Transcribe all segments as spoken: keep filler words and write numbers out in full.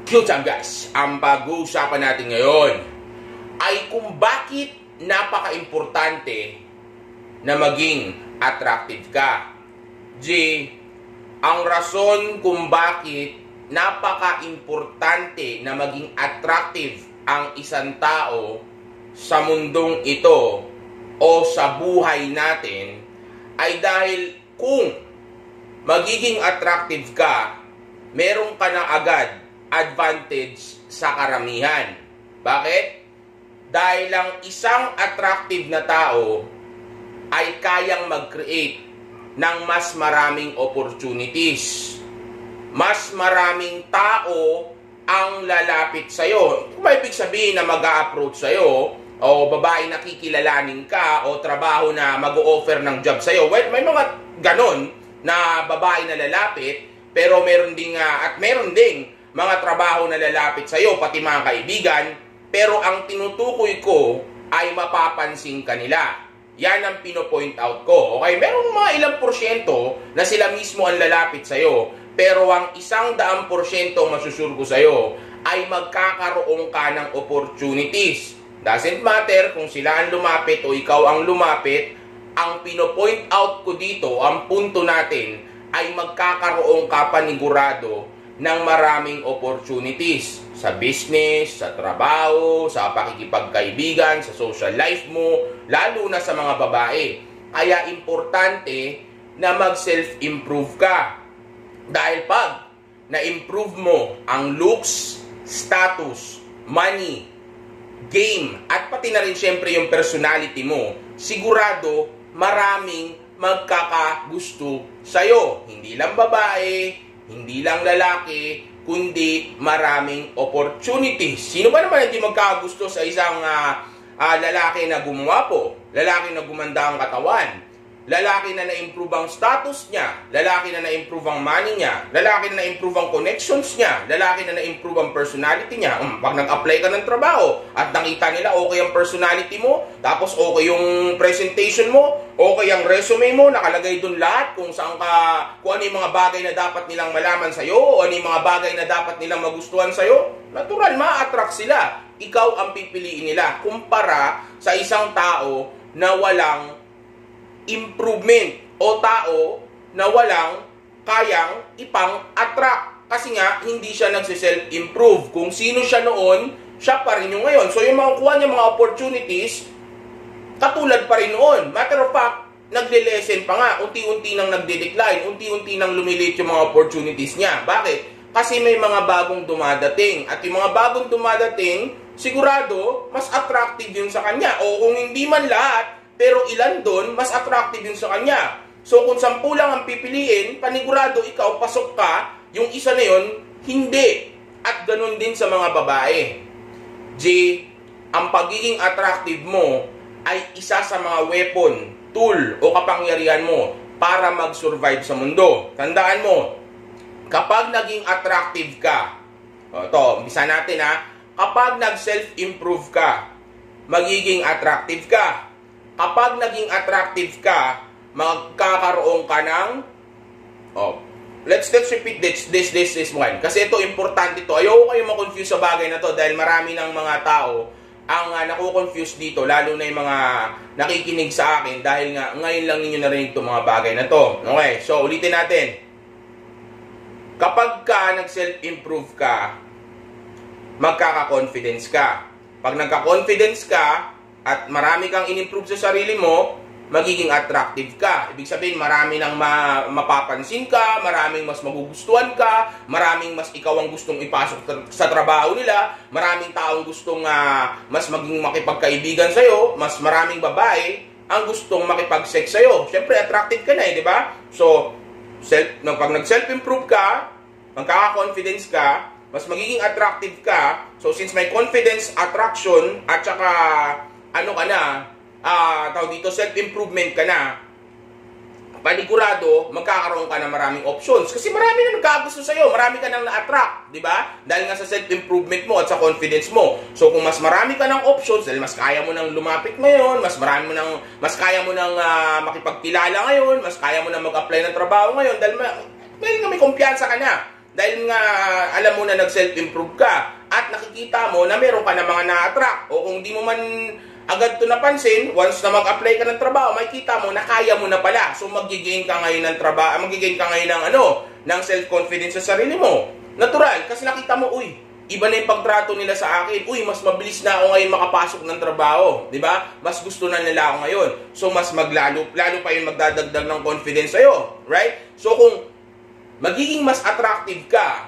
Cute time guys, ang pag-uusapan natin ngayon ay kung bakit napaka-importante na maging attractive ka. G, ang rason kung bakit napaka-importante na maging attractive ang isang tao sa mundong ito o sa buhay natin ay dahil kung magiging attractive ka, meron ka na agad advantage sa karamihan. Bakit? Dahil lang isang attractive na tao ay kayang mag-create ng mas maraming opportunities. Mas maraming tao ang lalapit sa'yo. Kung may ibig sabihin na mag-a-approach sa'yo, o babae na kikilalanin ka, o trabaho na mag-o-offer ng job sa'yo, well, may mga ganon na babae na lalapit, pero meron ding, uh, at meron ding mga trabaho na lalapit sa'yo, pati mga kaibigan, pero ang tinutukoy ko ay mapapansin ka nila. Yan ang pino-point out ko. Okay? Merong mga ilang porsyento na sila mismo ang lalapit sa'yo, pero ang isang daang porsyento masusurgo sa'yo ay magkakaroon ka ng opportunities. Doesn't matter kung sila ang lumapit o ikaw ang lumapit, ang pino-point out ko dito, ang punto natin, ay magkakaroon ka panigurado ng maraming opportunities sa business, sa trabaho, sa pakikipagkaibigan, sa social life mo, lalo na sa mga babae. Kaya importante na mag-self-improve ka. Dahil pag na-improve mo ang looks, status, money, game, at pati na rin syempre yung personality mo, sigurado maraming magkakagusto sa'yo. Hindi lang babae, hindi lang lalaki, kundi maraming opportunities. Sino ba naman hindi magkakagusto sa isang uh, uh, lalaki na gumwapo, lalaki na gumanda ang katawan, lalaki na na-improve ang status niya, lalaki na na-improve ang money niya, lalaki na na-improve ang connections niya, lalaki na na-improve ang personality niya. Um, pag nag-apply ka ng trabaho at nakita nila okay ang personality mo, tapos okay yung presentation mo, okay ang resume mo, nakalagay dun lahat kung saan ka, kung ano yung mga bagay na dapat nilang malaman sa'yo, o ano yung mga bagay na dapat nilang magustuhan sa'yo, natural, ma-attract sila. Ikaw ang pipiliin nila, kumpara sa isang tao na walang improvement o tao na walang kayang ipang-attract. Kasi nga, hindi siya nagsiself-improve. Kung sino siya noon, siya pa rin yung ngayon. So, yung mga kuha niya mga opportunities, katulad pa rin noon. Matter of fact, nagle-lessen pa nga. Unti-unti nang nagde-decline. Unti-unti nang lumiliit yung mga opportunities niya. Bakit? Kasi may mga bagong dumadating. At yung mga bagong dumadating, sigurado, mas attractive yun sa kanya. O kung hindi man lahat, pero ilan doon, mas attractive yun sa kanya. So, kung sampu lang ang pipiliin, panigurado ikaw, pasok ka, yung isa na yun, hindi. At ganun din sa mga babae. J, ang pagiging attractive mo ay isa sa mga weapon, tool, o kapangyarihan mo para mag-survive sa mundo. Tandaan mo, kapag naging attractive ka, ito, umpisa natin ha, kapag nag-self-improve ka, magiging attractive ka. Kapag naging attractive ka, magkakaroon ka ng, oh, let's, let's repeat this, this, this, this one. Kasi ito, importante ito. Ayoko kayo makonfuse sa bagay na to dahil marami ng mga tao ang uh, nakukonfuse dito, lalo na yung mga nakikinig sa akin dahil nga ngayon lang ninyo narinig itong mga bagay na to. Okay, so ulitin natin. Kapag ka nag-self-improve ka, magkaka-confidence ka. Pag nagka-confidence ka, at marami kang in-improve sa sarili mo, magiging attractive ka. Ibig sabihin, marami nang ma mapapansin ka, maraming mas magugustuhan ka, maraming mas ikaw ang gustong ipasok sa trabaho nila, maraming taong gustong uh, mas maging makipagkaibigan sa'yo, mas maraming babae ang gustong makipag-sex sa'yo. Siyempre, attractive ka na eh, di ba? So, self, pag nag-self-improve ka, magkaka-confidence ka, mas magiging attractive ka. So, since may confidence, attraction, at saka ano ka na, uh, tawag dito, self-improvement ka na, panigurado, magkakaroon ka ng maraming options. Kasi marami na nagkagusto sa'yo, marami ka nang na-attract, di ba? Dahil nga sa self-improvement mo at sa confidence mo. So, kung mas marami ka ng options, dahil mas kaya mo nang lumapit ngayon, mas marami mo nang, mas kaya mo nang uh, makipagkilala ngayon, mas kaya mo nang mag-apply ng trabaho ngayon, dahil ma dahil nga may kumpiyansa ka na. Dahil nga alam mo na nag-self-improve ka at nakikita mo na meron ka na mga na-attract. O kung di mo man agad to napansin, once na mag-apply ka ng trabaho, makikita mo na kaya mo na pala. So magigain ka ngayon ng trabaho, magigain ka ngayon ng ano, ng self-confidence sa sarili mo. Natural, kasi nakita mo, uy, iba na yung pagtrato nila sa akin. Uy, mas mabilis na ako ngayon makapasok ng trabaho. Di ba? Mas gusto na nila ako ngayon. So mas maglalo, lalo pa yung magdadagdag ng confidence sa'yo. Right? So kung magiging mas attractive ka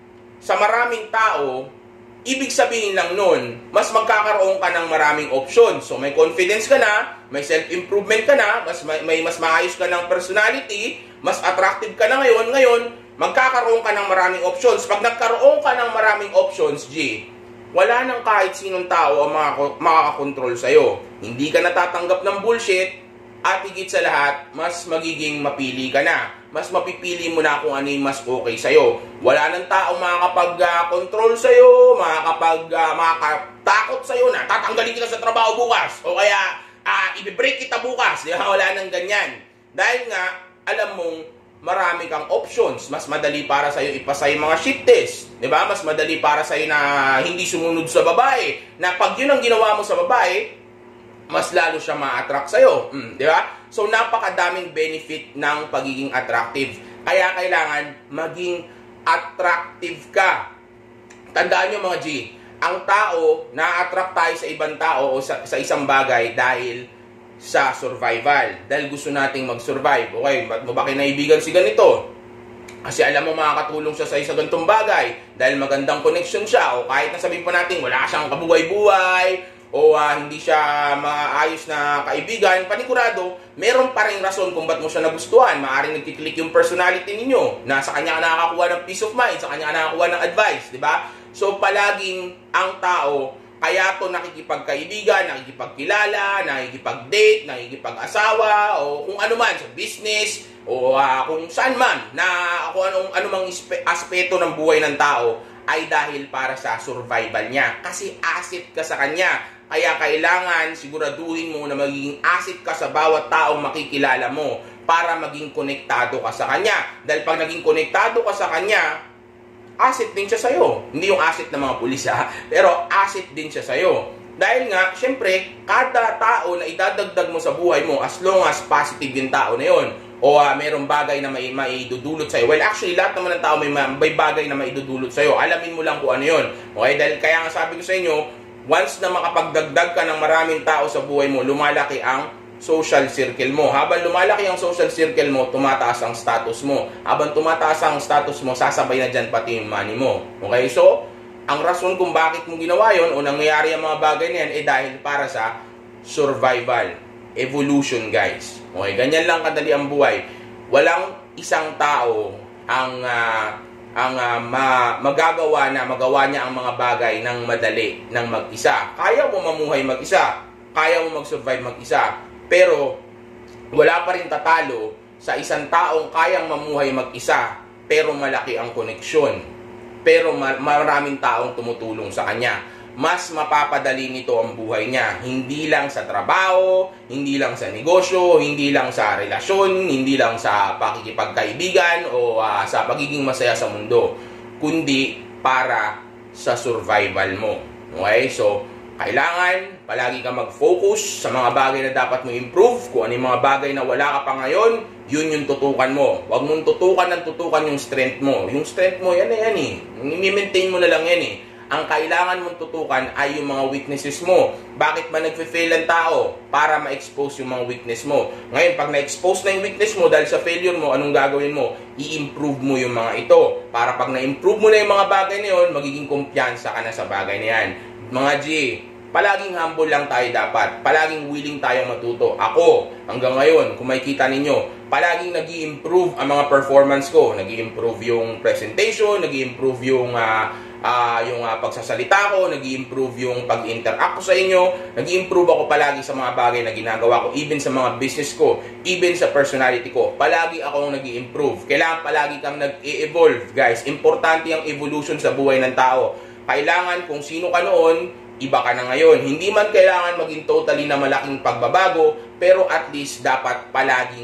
sa maraming tao, ibig sabihin lang nun, mas magkakaroon ka ng maraming options. So may confidence ka na, may self-improvement ka na, mas may, may mas maayos ka ng personality, mas attractive ka na ngayon, ngayon, magkakaroon ka ng maraming options. Pag nagkaroon ka ng maraming options, G, wala nang kahit sinong tao ang makakakontrol sa'yo. Hindi ka natatanggap ng bullshit, at higit sa lahat, mas magiging mapili ka na. Mas mapipili mo na kung ano yung mas okay sa'yo. Wala nang taong makakapag-control sa'yo, makakapag, uh, makakatakot sa'yo na tatanggalin kita sa trabaho bukas. O kaya, uh, i-break kita bukas. Di ba? Wala nang ganyan. Dahil nga, alam mong marami kang options. Mas madali para sa'yo ipasa yung mga shift test. Di ba? Mas madali para sa'yo na hindi sumunod sa babae. Na pag yun ang ginawa mo sa babae, mas lalo siya ma-attract sa'yo. Mm, di ba? So, napakadaming benefit ng pagiging attractive. Kaya kailangan maging attractive ka. Tandaan nyo mga G, ang tao, na-attract tayo sa ibang tao o sa, sa isang bagay dahil sa survival. Dahil gusto nating mag-survive. Okay, ba't mo ba kinaibigan si ganito? Kasi alam mo makakatulong siya sa isa ganitong bagay. Dahil magandang connection siya. O kahit na sabihin pa natin, wala siyang kabuhay-buhay, o uh, hindi siya maayos na kaibigan, panigurado, meron pa rin rason kung ba't mo siya nagustuhan. Maaaring nagkiklik yung personality ninyo. Nasa kanya ka nakakakuha ng peace of mind, sa kanya ka nakakakuha ng advice, di ba? So, palaging ang tao, kaya to nakikipagkaibigan, nakikipagkilala, nakikipag-date, nakikipag-asawa, o kung ano man, sa business, o uh, kung saan man, na kung anong, anumang aspeto ng buhay ng tao, ay dahil para sa survival niya. Kasi asset ka sa kanya. Kaya kailangan siguraduhin mo na magiging asset ka sa bawat taong makikilala mo para maging konektado ka sa kanya. Dahil pag naging konektado ka sa kanya, asset din siya sa'yo. Hindi yung asset ng mga pulis ha, pero asset din siya sa'yo. Dahil nga, syempre, kada tao na idadagdag mo sa buhay mo, as long as positive yung tao na yun, o uh, mayroong bagay na may maidudulot sa'yo. Well, actually, lahat naman ng tao may, may bagay na maidudulot sa'yo. Alamin mo lang kung ano yun. Okay? Dahil kaya nga sabi ko sa inyo, once na makapagdagdag ka ng maraming tao sa buhay mo, lumalaki ang social circle mo. Habang lumalaki ang social circle mo, tumataas ang status mo. Habang tumataas ang status mo, sasabay na dyan pati yung money mo. Okay? So, ang rason kung bakit mo ginawa yun o nangyayari ang mga bagay na yan, eh dahil para sa survival. Evolution, guys. Okay? Ganyan lang kadali ang buhay. Walang isang tao ang... Uh, ang uh, ma magagawa na magawa niya ang mga bagay ng madali, ng mag-isa. Kaya mo mamuhay mag-isa, kaya mo mag-survive mag-isa, pero wala pa rin tatalo sa isang taong kayang mamuhay mag-isa, pero malaki ang koneksyon, pero ma maraming taong tumutulong sa kanya. Mas mapapadali nito ang buhay niya. Hindi lang sa trabaho, hindi lang sa negosyo, hindi lang sa relasyon, hindi lang sa pakikipagkaibigan o uh, sa pagiging masaya sa mundo, kundi para sa survival mo. Okay? So, kailangan palagi ka mag-focus sa mga bagay na dapat mo improve. Kung ano yung mga bagay na wala ka pa ngayon, yun yung tutukan mo. Huwag mong tutukan ng tutukan yung strength mo. Yung strength mo, yan na yan eh. I-maintain mo na lang yan eh. Ang kailangan mong tutukan ay yung mga weaknesses mo. Bakit ba nagfe-fail ang tao? Para ma-expose yung mga weakness mo. Ngayon, pag na-expose na yung weakness mo dahil sa failure mo, anong gagawin mo? I-improve mo yung mga ito. Para pag na-improve mo na yung mga bagay na yun, magiging kumpiyansa ka na sa bagay na yan. Mga G, palaging humble lang tayo dapat. Palaging willing tayong matuto. Ako, hanggang ngayon, kung makikita ninyo, palaging nag-i-improve ang mga performance ko. Nag-i-improve yung presentation, nag-i-improve yung... Uh, Uh, yung uh, pagsasalita ko, nag-i-improve yung pag-interact ko sa inyo, nag-i-improve ako palagi sa mga bagay na ginagawa ko, even sa mga business ko, even sa personality ko, palagi akong nag-i-improve. Kailangan palagi kang nag-i-evolve, guys. Importante ang evolution sa buhay ng tao. Kailangan kung sino ka noon, iba ka na ngayon. Hindi man kailangan maging totally na malaking pagbabago, pero at least dapat palaging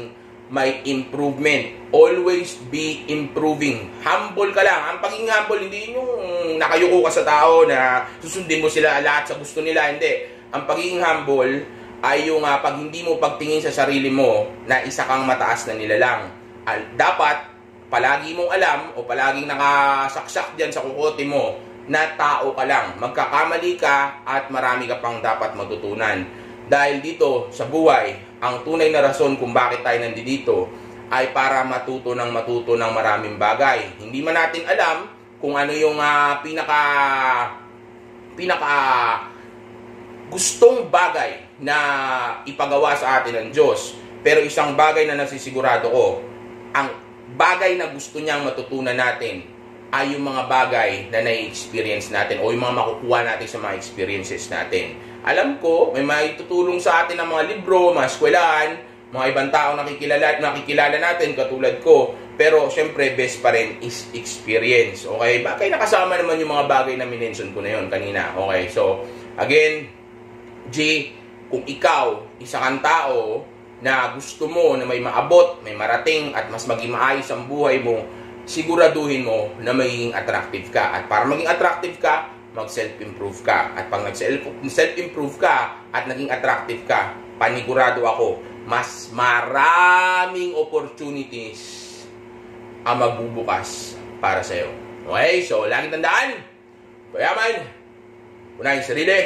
may improvement. Always be improving. Humble ka lang. Ang pagiging humble, hindi yung nakayuko ka sa tao na susundin mo sila lahat sa gusto nila. Hindi. Ang pagiging humble ay yung uh, pag hindi mo pagtingin sa sarili mo na isa kang mataas na nilalang. Uh, dapat, palagi mong alam o palaging nakasaksak dyan sa kukote mo na tao ka lang. Magkakamali ka at marami ka pang dapat matutunan. Dahil dito sa buhay, ang tunay na rason kung bakit tayo nandito ay para matuto ng matuto ng maraming bagay. Hindi man natin alam kung ano yung uh, pinaka pinaka gustong bagay na ipagawa sa atin ng Diyos. Pero isang bagay na nasisigurado ko, ang bagay na gusto niyang matutunan natin ay yung mga bagay na na-experience natin o yung mga makukuha natin sa mga experiences natin. Alam ko, may maitutulong sa atin ng mga libro, mga eskwelahan, mga ibang tao nakikilala, nakikilala natin katulad ko. Pero syempre, best pa rin is experience. Okay? Bakit nakasama naman yung mga bagay na minention ko na yun kanina. Okay? So, again, G, kung ikaw, isa kang tao na gusto mo na may maabot, may marating, at mas maging maayos ang buhay mo, siguraduhin mo na magiging attractive ka. At para maging attractive ka, mag-self-improve ka. At pag nag-self-improve ka at naging attractive ka, panigurado ako, mas maraming opportunities ang magbubukas para sa'yo. Okay? So, laging tandaan, payaman, unahin sarili.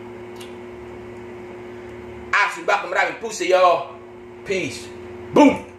Action back, maraming puso sa'yo. Peace. Boom!